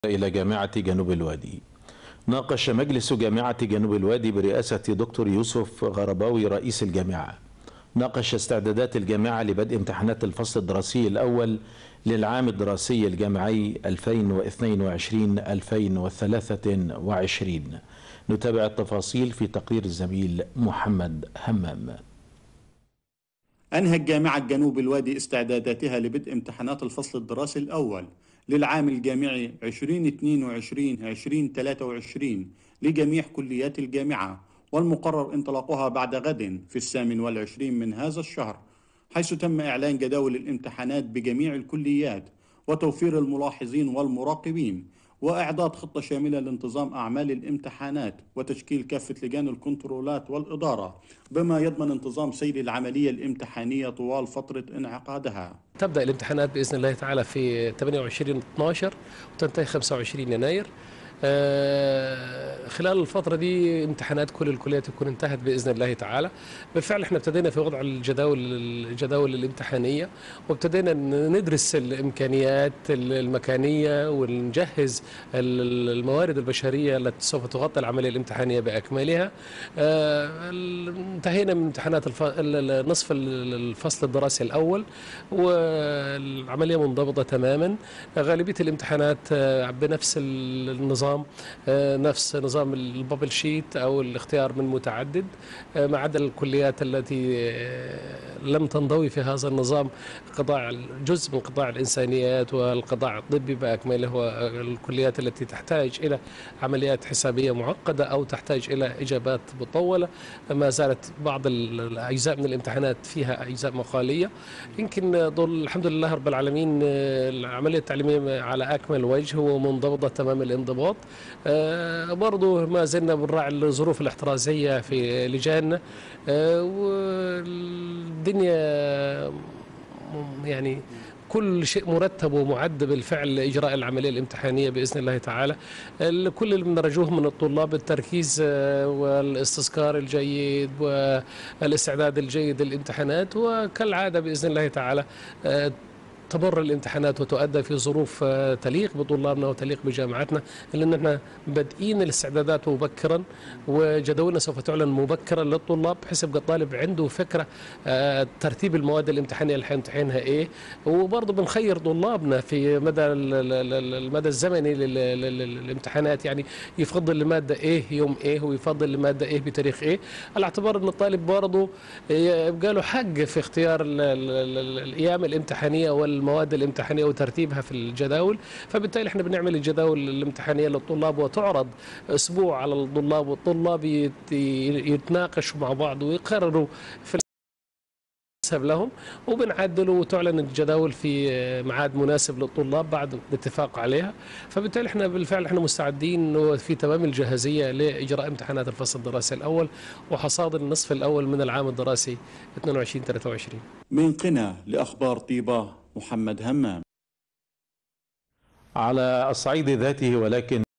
إلى جامعة جنوب الوادي. ناقش مجلس جامعة جنوب الوادي برئاسة دكتور يوسف غرباوي رئيس الجامعة ناقش استعدادات الجامعة لبدء امتحانات الفصل الدراسي الأول للعام الدراسي الجامعي 2022-2023. نتابع التفاصيل في تقرير الزميل محمد همام. أنهت جامعة جنوب الوادي استعداداتها لبدء امتحانات الفصل الدراسي الأول للعام الجامعي 2022-2023 لجميع كليات الجامعة، والمقرر انطلاقها بعد غد في 28 من هذا الشهر، حيث تم إعلان جداول الامتحانات بجميع الكليات وتوفير الملاحظين والمراقبين وإعداد خطة شاملة لانتظام أعمال الامتحانات وتشكيل كافة لجان الكنترولات والإدارة بما يضمن انتظام سير العملية الامتحانية طوال فترة انعقادها. تبدأ الامتحانات بإذن الله تعالى في 28/12 وتنتهي 25 يناير. خلال الفترة دي امتحانات كل الكليات تكون انتهت بإذن الله تعالى. بالفعل احنا ابتدينا في وضع الجداول الامتحانية، وابتدينا ندرس الإمكانيات المكانية ونجهز الموارد البشرية التي سوف تغطي العملية الامتحانية بأكملها. انتهينا من امتحانات نصف الفصل الدراسي الأول، والعملية منضبطة تماما. غالبية الامتحانات بنفس النظام، نفس نظام البابل شيت أو الاختيار من متعدد، ما عدا الكليات التي لم تنضوي في هذا النظام، جزء من قطاع الإنسانيات والقطاع الطبي بأكمله، والكليات التي تحتاج إلى عمليات حسابية معقدة أو تحتاج إلى إجابات مطولة. ما زالت بعض الأجزاء من الامتحانات فيها أجزاء مقالية. يمكن الحمد لله رب العالمين العملية التعليمية على أكمل وجه ومنضبطة تمام الانضباط. برضو ما زلنا بنراعي الظروف الاحترازية في لجاننا، والدنيا يعني كل شيء مرتب ومعد بالفعل لإجراء العملية الامتحانية بإذن الله تعالى. كل اللي بنرجوه من الطلاب التركيز والاستذكار الجيد والاستعداد الجيد للامتحانات، وكالعادة بإذن الله تعالى تمر الامتحانات وتؤدى في ظروف تليق بطلابنا وتليق بجامعتنا، لأن احنا بادئين الاستعدادات مبكرا، وجداولنا سوف تعلن مبكرا للطلاب بحيث يبقى الطالب عنده فكرة ترتيب المواد الامتحانية اللي حيمتحنها ايه. وبرضه بنخير طلابنا في المدى الزمني للامتحانات، يعني يفضل لمادة ايه يوم ايه ويفضل لمادة ايه بتاريخ ايه، على اعتبار ان الطالب برضه يبقى له حق في اختيار الايام الامتحانية والمواد الامتحانية وترتيبها في الجداول. فبالتالي احنا بنعمل الجداول الامتحانية للطلاب وتعرض اسبوع على الطلاب، والطلاب يتناقشوا مع بعض ويقرروا في الانسب لهم، وبنعدلوا وتعلن الجداول في ميعاد مناسب للطلاب بعد الاتفاق عليها. فبالتالي احنا بالفعل احنا مستعدين وفي تمام الجاهزية لإجراء امتحانات الفصل الدراسي الأول وحصاد النصف الأول من العام الدراسي 22-23. من قنا لأخبار طيبة محمد همام. على الصعيد ذاته ولكن